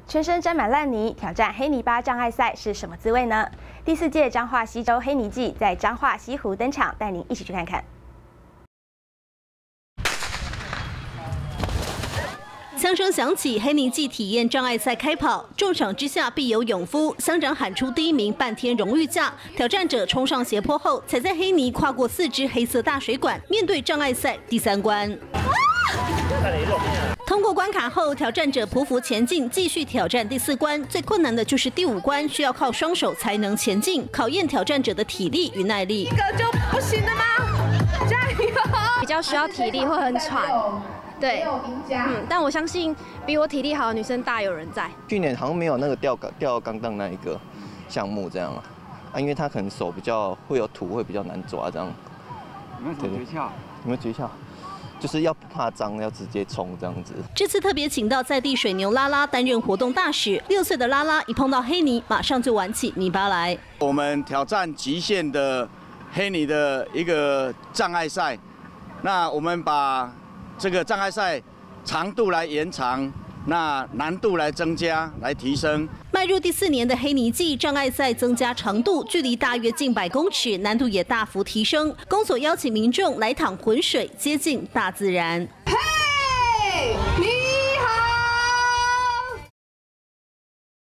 全身沾满烂泥，挑战黑泥巴障碍赛是什么滋味呢？第4届彰化溪州黑泥季在彰化西湖登场，带您一起去看看。 枪声响起，黑泥季体验障碍赛开跑，重赏之下必有勇夫。乡长喊出第1名半天荣誉假，挑战者冲上斜坡后，踩在黑泥跨过4支黑色大水管，面对障碍赛第3关。通过关卡后，挑战者匍匐前进，继续挑战第4关。最困难的就是第5关，需要靠双手才能前进，考验挑战者的体力与耐力。 这个就不行了吗？加油！ 比较需要体力，会很喘。 对，但我相信比我体力好的女生大有人在。 去年好像没有那个吊钢档那一个项目这样啊，因为他可能手比较会有土，会比较难抓这样。 有没有什么诀窍？ 有没有诀窍？就是要不怕脏，要直接冲这样子。 这次特别请到在地水牛拉拉担任活动大使，6岁的拉拉一碰到黑泥，马上就玩起泥巴来。 我们挑战极限的黑泥的一个障碍赛，那我们把 这个障碍赛长度来延长，那难度来增加，来提升。 迈入第4年的黑泥季，障碍赛增加长度，距离大约近100公尺，难度也大幅提升。公所邀请民众来淌浑水，接近大自然。